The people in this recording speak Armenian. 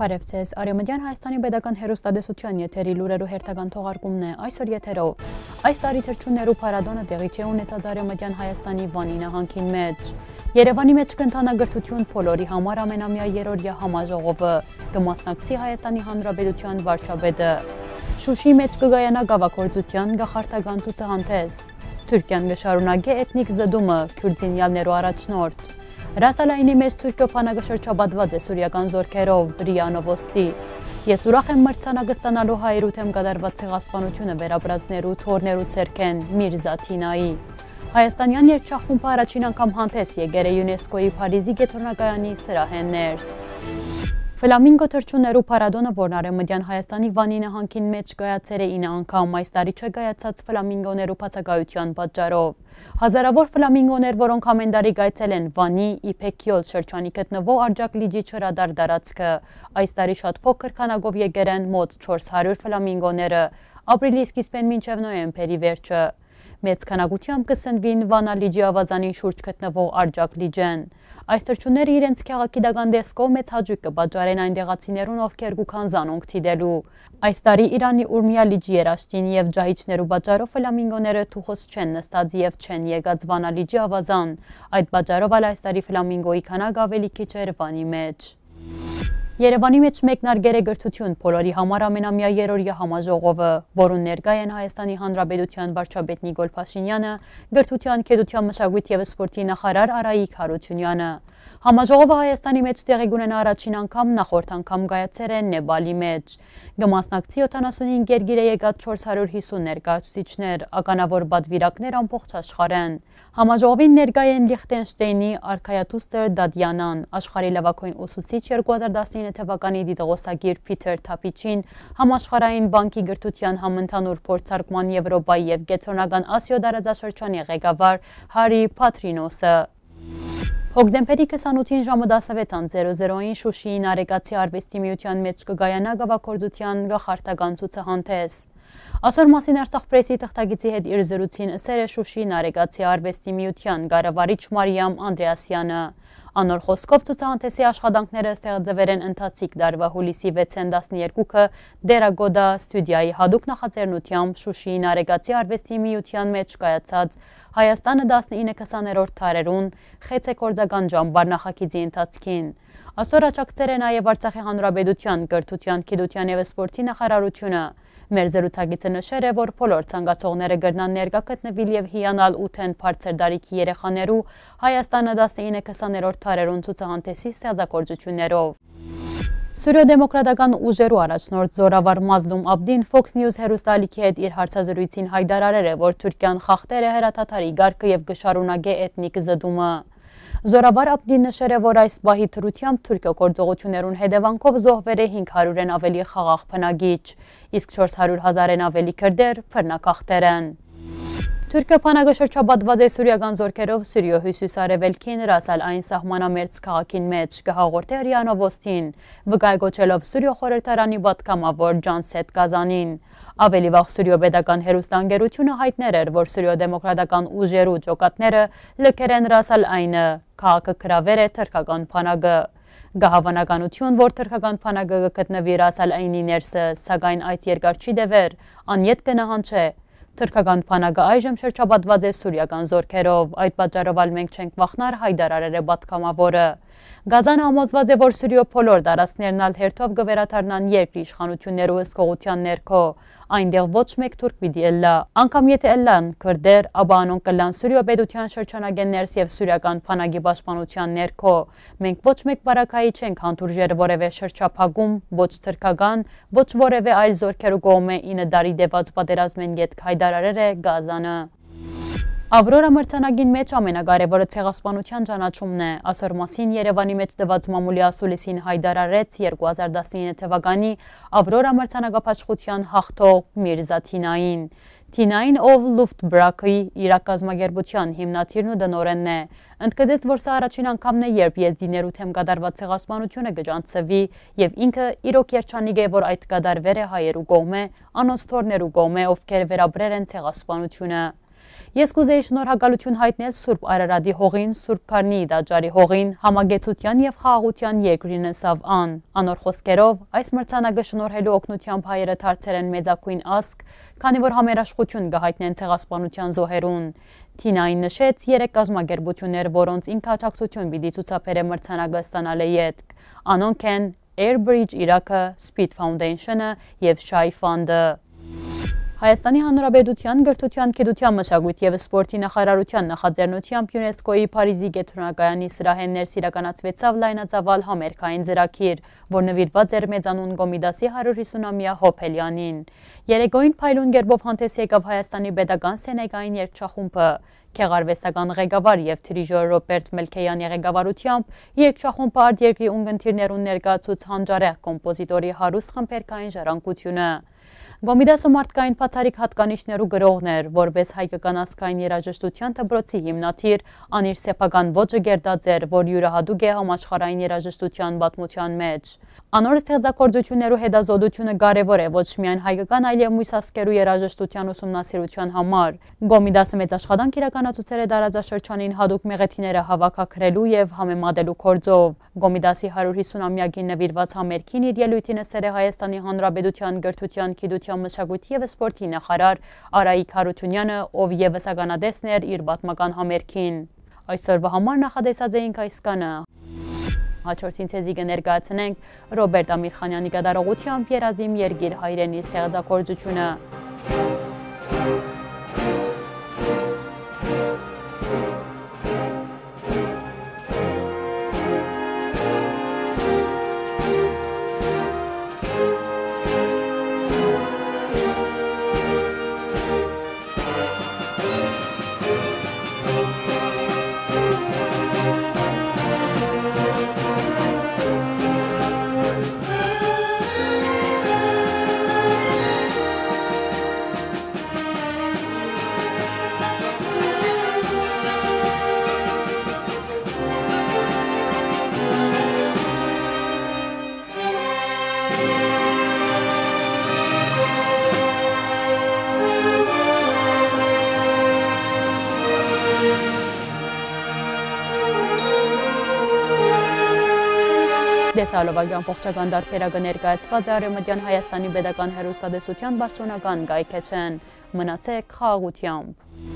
Բարևձեզ, Արևմտյան Հայաստանի Պետական հեռուստատեսության եթերի լուրերու հերթական թողարկումն է այսօր եթերով։ Այս տարի թռչուններու փառատոնը տեղի չի ունեցած Արևմտյան Հայաստանի Վանի նահանգին մեջ։ Երևանի մեջ կընթանա գրթություն փոլորի համար ամենամյա երրորդյա համաժողովը, կմասնակցի Հայաստանի Հանրապետության վարչապետը։ Շուշի մեջ կգայանա գավակորձության գաղափարական ցուցահանդես։ Թուրքիան կշարունակի էթնիկ զդումը քուրդինյալներու առաջնորդ։ Ռասալայինի մեջ Թուրքիո փանակը շրջապատված է սուրիական զորքերով, ՌԻԱ Նովոստի։ Ես ուրախ եմ մրցանակը ստանալու հայրութ եմ կատարված ցեղասպանությունը վերապրածներու թորներու ցերքեն Միրզա Թինայի։ Հայաստանյան երգչախումբը առաջին անգամ հանդես եկել է ՅՈՒՆԵՍԿՕ-ի Փարիզի գեթորնակայանի սրահեններս։ Ֆլամինգո թռչուններու փառատոնը, որն Արևմտյան Հայաստանի Վանի նահանգին մեջ կայացել է 9 անգամ, այս տարի չկայացած ֆլամինգոներու բացակայության պատճառով։ Հազարավոր ֆլամինգոներ, որոնք ամեն տարի կայցել են Վանի, Իփեքյոլ շրջանի գտնվող Արձակ լիճի չրադար տարածքը, այս տարի շատ փոքր քանակով եկել են մոտ 400 ֆլամինգոները, ապրիլի սկիզբին մինչև նոյեմբերի վերջը։ Մեծ քանակությամբ կսնվին Վանա լիճի ավազանին շուրջ գտնվող Արձակ լիճեն։ Այս թռչունները իրենց քաղաքիդական դեսկով մեծ հաճույք կպատճառեն այն տեղացիներուն, ովքեր գուքան զանոնք թիդելու։ Այս տարի Իրանի Ուրմիա լիճի երաշտին եւ ջահիջներու պատճառով ֆլամինգոները թուխս չեն նստած եւ չեն եկած Վանա լիճի ավազան։ Այդ պատճառով այս տարի ֆլամինգոյի քանակը ավելի քիչ էր Վանի մեջ։ Երևանի մեջ մեկնարկել է գրթություն փոլորի համար ամենամյա երրորդյա համաժողովը, որուն ներկայ են Հայաստանի Հանրապետության վարչապետ Նիկոլ Փաշինյանը, գրթության, գիտության, մշակույթի եւ սպորտի նախարար Արայիկ Հարությունյանը։ Համաժողովը Հայաստանի մեջ տեղի կունենա առաջին անգամ, նախորդ անգամ կայացել է Նեպալի մեջ։ Կմասնակցի 75 երկիր եկած 450 ներկայացուցիչներ, ականավոր պատվիրակներ ամբողջ աշխարհեն։ Համաժողովին ներկայ են Լիխտենշտեյնի արքայադուստր Դադյանան, աշխարհի լավագույն ուսուցիչ 2019 թվականի դիտողոսագիր Փիթեր Թափիչին, Համաշխարհային բանկի գրթության համընդհանուր փորձարկման Եվրոպայի եւ Կենտրոնական Ասիա տարածաշրջանի ղեկավար Հարի Փաթրինոսը։ Հոկտեմբերի 28-ին ժամը 16:00-ին Շուշիի Նարեկացի արվեստի միության մեջ կգայանա գավակորձության գաղափարական ցուցահանդես։ Այսօր մասին Արցախ պրեսի թղթակիցի հետ իր զրույցին ասել է Շուշիի Նարեկացի արվեստի միության ղեկավարիչ Մարիամ Անդրեասյանը։ Անոր խոսքով ցուցահանդեսի աշխատանքները ստեղծվել են ընթացիկ տարվա հուլիսի 6-ին 12-ը Դերագոդա ստուդիայի հadoop նախաձեռնությամբ Շուշիի Նարեկացի արվեստի միության մեջ կայացած Հայաստանը 19-20-րդ դարերուն խեցեգործական ճամբար նախագիծի ընթացքին։ Այսօր աջակցել է նաև Արցախի Հանրապետության գրթության, գիտության եւ սպորտի նախարարությունը։ Մեր զրուցակիցը նշել է, որ բոլոր ցանկացողները կգրնան ներկա գտնվել եւ հիանալ ուտեն բարձր դարիքի երեխաներու Հայաստանը 19-20-րդ դարերուն ցուցահանդեսի ստեղծագործություններով։ Սուրիո դեմոկրատական ուժերու առաջնորդ Զորավար Մազլում Աբդին Fox News հեռուստալիքի հետ իր հարցազրույցին հայտարարել է, որ Թուրքիան խախտել է հրաթաթարի գարկը եւ կշարունակի էթնիկ զդումը։ Զորավար Աբդին նշել է, որ այս պահի թրությամբ Թուրքիո գործողություններուն հետևանքով զոհվել է 500-ն ավելի խաղաղ բնակիչ, իսկ 400,000-ն ավելի քրդեր բռնակախտեր են։ Թուրքիո բանակը շրջապատված է սուրիական զորքերով Սուրիո հյուսիս-արևելքին Ռաս Ալ-Այն սահմանամերձ քաղաքին մեջ, կհաղորդե ՌԻԱ Նովոստին, վկայակոչելով Սուրիո խորհրդարանի պատգամավոր Ջանսեթ Կազանին։ Ավելի վաղ Սուրիո պետական հեռուստաընկերությունը հայտնել էր, որ Սուրիո դեմոկրատական ուժերու ջոկատները լքել են Ռաս Ալ-Այնը, քաղաքը գրավել է թուրքական բանակը։ Գահավանականություն, որ թուրքական բանակը գտնվի Ռաս Ալ-Այնի ներսը, սակայն այդ երկար չի դեվեր, անյետ կնահանջե։ Թուրքական բանակը այժմ շրջապատված է սուրիական զորքերով, այդ պատճառով մենք չենք վախնար, հայտարարել է պատգամավորը։ Գազանը համոզված է, որ Սուրիո բոլոր տարածքներն ալ հերթով կվերադառնան երկրի իշխանություններու հսկողության ներքո, այնտեղ ոչ մեկ թուրք պիտի ըլլա, անգամ եթե ըլլան քրդեր, ապա անոնք կլան Սուրիո պետության շրջանագեն ներս եւ սուրիական բանակի պաշտպանության ներքո։ Մենք ոչ մեկ բարակայի չենք հանդուրժել որևէ շրջափակում, ոչ թուրքական, ոչ որևէ այլ զորքերու կողմէ 9 տարի դեպած պատերազմեն յետք հայտարարել է Գազանը։ Ավրորա մրցանակին մեջ ամենակարևորը ցեղասպանության ճանաչումն է։ Այսօր մասին Երևանի մեջ տված մամուլի ասուլիսին հայտարարեց 2019 թվականի Ավրորա մրցանակապաշխության հաղթող Միրզա Թինային։ Թինային, ով Լուֆտբրաքի իրակազմակերպության հիմնադիրն ու դնորենն է, ընդգծեց, որ սա առաջին անգամն է, երբ եզդիներու թեմ կատարված ցեղասպանությունը կջանցվի եւ ինքը իրոք երջանիկ է, որ այդ կատարվել է հայերու կողմէ, անոնց թորներու կողմէ, ովքեր վերաբրել են ցեղասպանությունը։ Ես կուզեի շնորհակալություն հայտնել Սուրբ Արարատի հողին, Սուրբ Քարնի Տաճարի հողին, համագեցության եւ խաղաղության երկրին ըսավ ան։ Անոր խոսքերով այս մրցանակը շնորհելու օգնությամբ հայերը դարձել են մեծակույն ազգ, քանի որ համերաշխություն կհայտնեն ցեղասպանության զոհերուն։ Թինային նշեց 3 կազմակերպություններ, որոնց ինքնաճակցություն պիտի ցուցաբերե մրցանակը ստանալը յետք։ Անոնք են Airbridge Իրաքը, Speed Foundation-ը եւ Shy Fund-ը։ Հայաստանի Հանրապետության Գրթության, Գիտության, Մշակույթի եւ Սպորտի նախարարության նախաձեռնությամբ ՅՈՒՆԵՍԿՕ-ի Փարիզի գետրոնակայանի սրահեն ներս իրականացվեցավ լայնածավալ համերգային ծրագիր, որ նվիրված էր մեծանուն Կոմիտասի 150-ամյա հոբելյանին։ Երեկոյին փայլուն գերբով հանդես եկավ Հայաստանի պետական սենեգային երգչախումբը։ Քեղարվեստական ղեկավար եւ դիրիժոր Ռոբերտ Մելքեյանի ղեկավարությամբ երգչախումբը արտերկրի ունգընտիրներուն ներկայացուց հանճարեղ կոմպոզիտորի հարուստ խմբերգային ժառանգությունը։ Կոմիտասը մարդկային բացառիկ հատկանիշներու գրողներ, որպես հայկական ազգային երաժշտության դպրոցի հիմնադիր, անիր սեփական ոճը գերտած էր, որ յուրահատուկ է համաշխարհային երաժշտության պատմության մեջ։ Անոր ստեղծագործություններու հետազոտությունը կարևոր է ոչ միայն հայկական, այլև մյուս ազգերու երաժշտության ուսումնասիրության համար։ Կոմիտասը մեծ աշխատանք իրականացուցել է տարածաշրջանին հատուկ մեղեթիները հավաքագրելու եւ համեմատելու գործով։ Կոմիտասի 150-ամյակին նվիրված համերգին իր ելույթին ասել է Հայաստանի Հանրապետության Գրթության, Գիտության, Մշակույթի եւ Սպորտի նախարար Արայիկ Հարությունյանը, ով եւս ականատեսն էր իր պատմական համերգին։ Այսօրվա համար նախադեсած էինք այս կանը։ Հաջորդին ցեզի կներկայացնենք Ռոբերտ Ամիրխանյանի կատարողությամբ Երազիմ երգիր հայրենի ստեղծագործությունը։ Դեսալովագյան փոխչական դարբերակը ներկայացված է Արևմտյան Հայաստանի Պետական հեռուստատեսության պաշտոնական կայքէջեն։ Մնացեք խաղաղությամբ։